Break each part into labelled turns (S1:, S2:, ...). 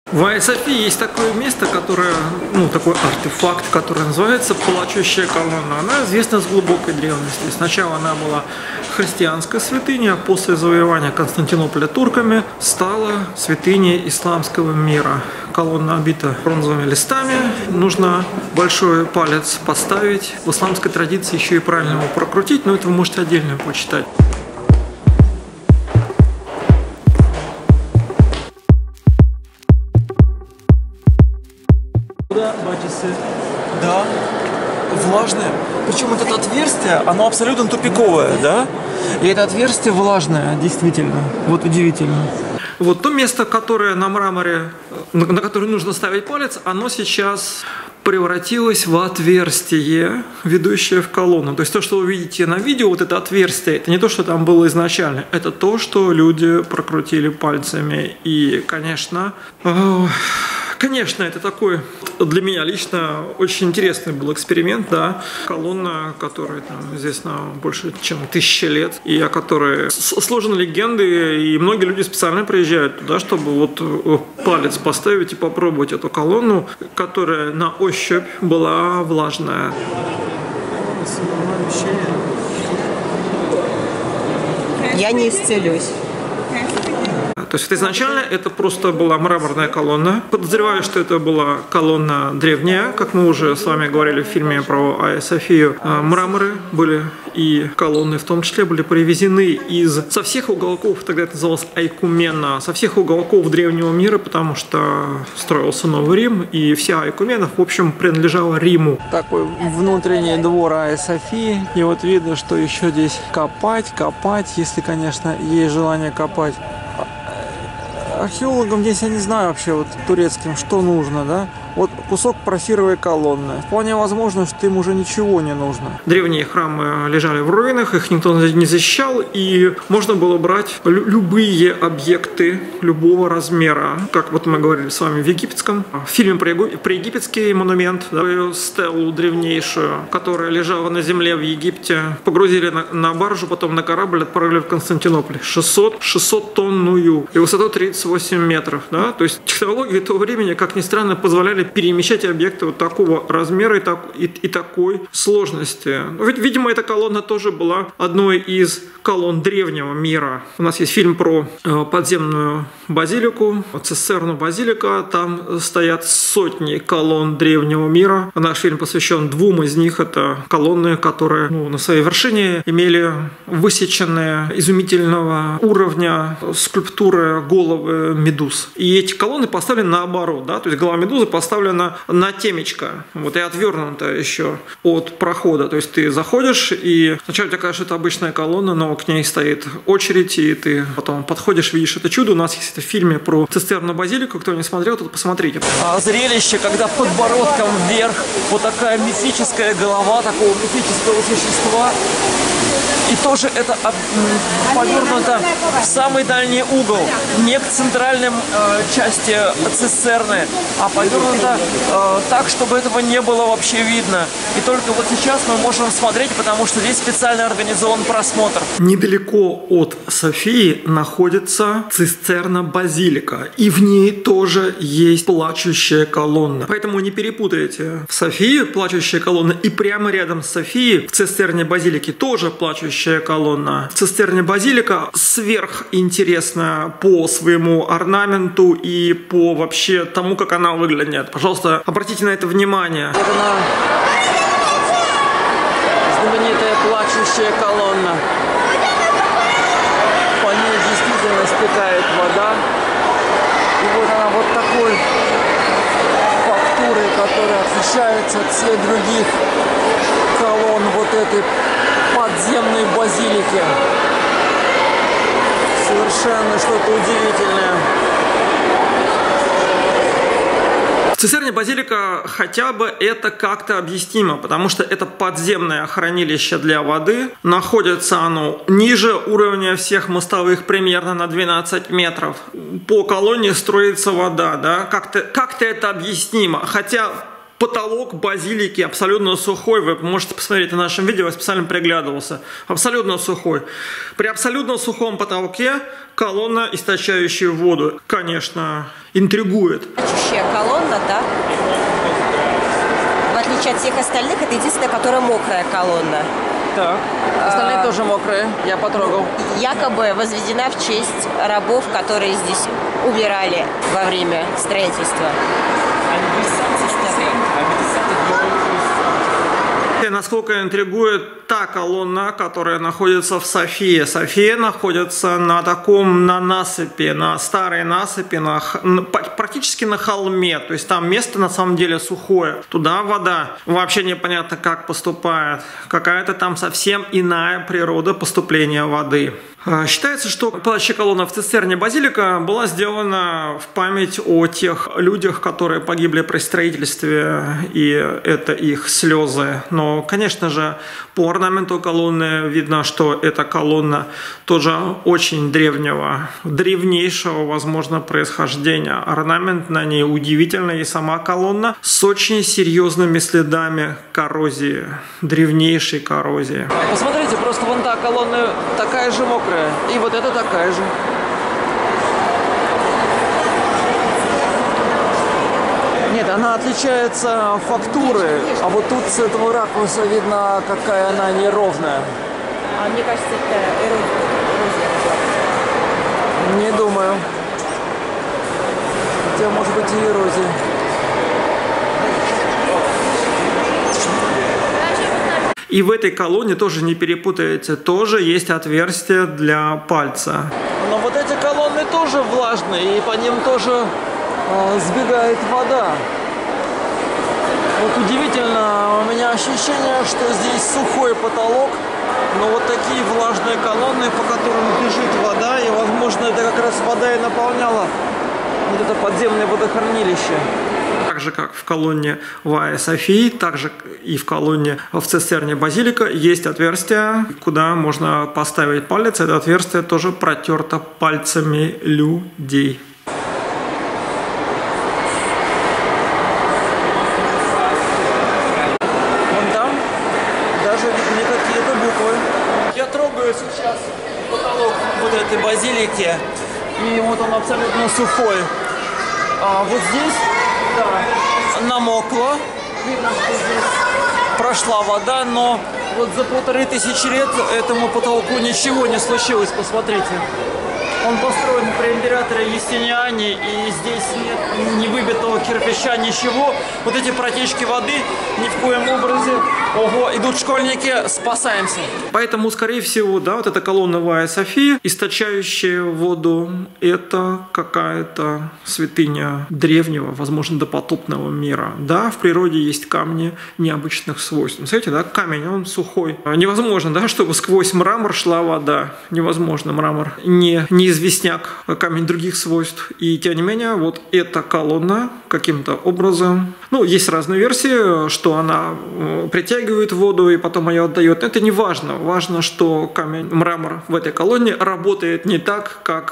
S1: В Айя Софии есть такое место, которое, такой артефакт, который называется Плачущая колонна. Она известна с глубокой древности. Сначала она была христианской святыней, а после завоевания Константинополя турками стала святыней исламского мира. Колонна обита бронзовыми листами. Нужно большой палец поставить. В исламской традиции еще и правильно его прокрутить, но это вы можете отдельно почитать.
S2: Да, влажное. Причем это отверстие, оно абсолютно тупиковое, да? И это отверстие влажное, действительно. Вот удивительно.
S1: Вот то место, которое на мраморе, на которое нужно ставить палец, оно сейчас превратилось в отверстие, ведущее в колонну. То есть то, что вы видите на видео, вот это отверстие, это не то, что там было изначально, это то, что люди прокрутили пальцами. И, конечно, это такой для меня лично очень интересный был эксперимент, да. Колонна, которая там известна больше, чем 1000 лет, и о которой сложены легенды, и многие люди специально приезжают туда, чтобы вот палец поставить и попробовать эту колонну, которая на ощупь была влажная.
S3: Я не исцелюсь.
S1: То есть изначально это просто была мраморная колонна. Подозреваю, что это была колонна древняя, как мы уже с вами говорили в фильме про Айя Софию. Мраморы были и колонны в том числе были привезены со всех уголков, тогда это называлось Айкумена, со всех уголков древнего мира, потому что строился Новый Рим, и вся Айкумена, в общем, принадлежала Риму.
S2: Такой внутренний двор Айя Софии, и вот видно, что еще здесь копать, если, конечно, есть желание копать. Археологам здесь, я не знаю вообще, вот турецким, что нужно, да? Вот кусок порфировой колонны. Вполне возможно, что им уже ничего не нужно.
S1: Древние храмы лежали в руинах, их никто не защищал, и можно было брать любые объекты любого размера. Как вот мы говорили с вами в египетском. В фильме про египетский монумент, да, стелу древнейшую, которая лежала на земле в Египте, погрузили на баржу, потом на корабль отправили в Константинополь. 600-тонную и высотой 38 метров. Да? То есть технологии того времени, как ни странно, позволяли перемещать объекты вот такого размера и такой сложности. Видимо, эта колонна тоже была одной из колонн древнего мира. У нас есть фильм про подземную базилику, цистерну базилика. Там стоят сотни колонн древнего мира. Наш фильм посвящен 2 из них. Это колонны, которые на своей вершине имели высеченные изумительного уровня скульптуры головы медуз. И эти колонны поставлены наоборот. Да? То есть голова медузы поставлена на темечко. Вот и отвернута еще от прохода. То есть ты заходишь, и сначала у тебя кажется, что это обычная колонна, но к ней стоит очередь, и ты потом подходишь, видишь это чудо. У нас есть это в фильме про цистерну базилику. Кто не смотрел, то посмотрите.
S2: Зрелище, когда подбородком вверх вот такая мифическая голова такого мифического существа. И тоже это повернуто в самый дальний угол, не к центральным части цистерны, а повернуто так, чтобы этого не было вообще видно. И только вот сейчас мы можем смотреть, потому что здесь специально организован просмотр.
S1: Недалеко от Софии находится цистерна базилика, и в ней тоже есть плачущая колонна. Поэтому не перепутайте. В Софии плачущая колонна, и прямо рядом с Софией в цистерне базилики тоже плачущая колонна. Цистерня базилика сверхинтересна по своему орнаменту и по вообще тому, как она выглядит. Пожалуйста, обратите на это внимание.
S2: Вот она, знаменитая плачущая колонна. По ней действительно стекает вода. И вот она вот такой фактурой, которая отличается от всех других колонн вот этой подземной базилики. Совершенно что-то удивительное.
S1: В цистерне базилика хотя бы это как-то объяснимо, потому что это подземное хранилище для воды. Находится оно ниже уровня всех мостовых примерно на 12 метров. По колонне строится вода, да? Как-то это объяснимо. Хотя потолок базилики абсолютно сухой. Вы можете посмотреть на нашем видео, я специально приглядывался. Абсолютно сухой. При абсолютно сухом потолке колонна, источающая воду. Конечно, интригует.
S3: Плачущая колонна, да? В отличие от всех остальных, это единственная, которая мокрая колонна.
S2: Так. Остальные тоже мокрые. Я потрогал.
S3: Якобы возведена в честь рабов, которые здесь умирали во время строительства.
S1: Насколько интригует та колонна, которая находится в Софии. София находится на насыпи, на старой насыпи, практически на холме. То есть там место на самом деле сухое. Туда вода вообще непонятно как поступает. Какая-то там совсем иная природа поступления воды. Считается, что плачущая колонна в цистерне базилика была сделана в память о тех людях, которые погибли при строительстве, и это их слезы. Но, конечно же, по орнаменту колонны видно, что эта колонна тоже очень древнейшего, возможно, происхождения. Орнамент на ней удивительный, и сама колонна с очень серьезными следами коррозии, древнейшей коррозии.
S2: Посмотрите, просто вон та колонна такая же мокрая. И вот это такая же. Нет, она отличается фактурой, а вот тут с этого ракурса видно, какая она неровная.
S3: А мне кажется, это эрозия.
S2: Не думаю. Хотя, может быть, и эрозия.
S1: И в этой колонне тоже не перепутаете, тоже есть отверстие для пальца.
S2: Но вот эти колонны тоже влажные, и по ним тоже сбегает вода. Вот удивительно, у меня ощущение, что здесь сухой потолок, но вот такие влажные колонны, по которым бежит вода, и, возможно, это как раз вода и наполняла вот это подземное водохранилище.
S1: Так же, как в колонне в Айя Софии, так же и в колонне в цистерне базилика есть отверстие, куда можно поставить палец. Это отверстие тоже протерто пальцами людей.
S2: Вон там даже видны какие-то буквы. Я трогаю сейчас потолок вот этой базилики, и вот он абсолютно сухой. А вот здесь, да, намокло. Видно, что здесь прошла вода, но вот за 1500 лет этому потолку ничего не случилось, посмотрите. Он построен при императоре Юстиниане, и здесь нет ни выбитого кирпича, ничего. Вот эти протечки воды ни в коем образе. Ого, идут школьники, спасаемся.
S1: Поэтому, скорее всего, да, вот эта колонна в Айя Софии, источающая воду, это какая-то святыня древнего, возможно, допотопного мира. Да, в природе есть камни необычных свойств. Смотрите, да, камень, он сухой. Невозможно, да, чтобы сквозь мрамор шла вода. Невозможно, мрамор не известняк, камень других свойств. И тем не менее, вот эта колонна каким-то образом, ну, есть разные версии, что она притягивает воду и потом ее отдает. Но это не важно. Важно, что камень, мрамор в этой колонне работает не так, как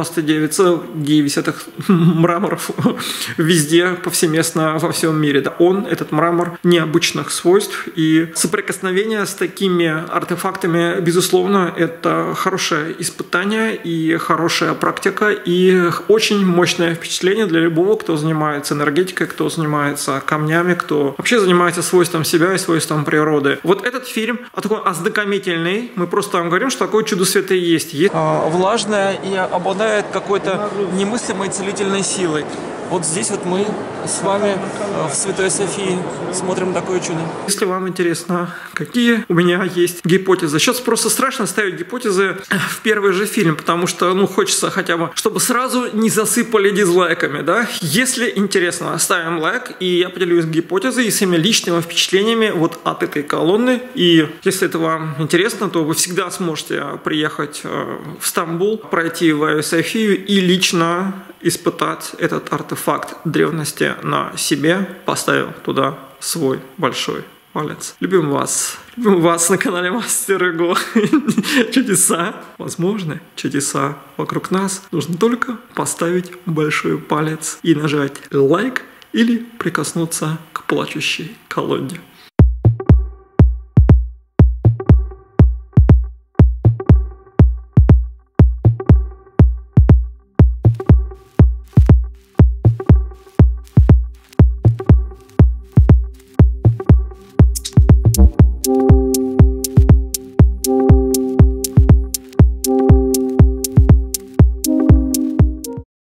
S1: 99,9 мраморов везде, повсеместно во всем мире. Да, этот мрамор необычных свойств, и соприкосновение с такими артефактами, безусловно, это хорошее испытание и хорошая практика, и очень мощное впечатление для любого, кто занимается энергетикой, кто занимается камнями, кто вообще занимается свойством себя и свойством природы. Вот этот фильм такой ознакомительный. Мы просто вам говорим, что такое чудо света есть.
S2: Влажная и обладает какой-то немыслимой целительной силой. Вот здесь вот мы с вами в Святой Софии смотрим такое чудо.
S1: Если вам интересно, какие у меня есть гипотезы. Сейчас просто страшно ставить гипотезы в первый же фильм, потому что, ну, хочется хотя бы, чтобы сразу не засыпали дизлайками, да. Если интересно, ставим лайк, и я поделюсь гипотезой и своими личными впечатлениями вот от этой колонны. И если это вам интересно, то вы всегда сможете приехать в Стамбул, пройти в Айя Софию и лично испытать этот артефакт древности на себе, поставил туда свой большой палец. Любим вас на канале Мастер Эго. Чудеса, возможны чудеса вокруг нас. Нужно только поставить большой палец и нажать лайк или прикоснуться к плачущей колонне.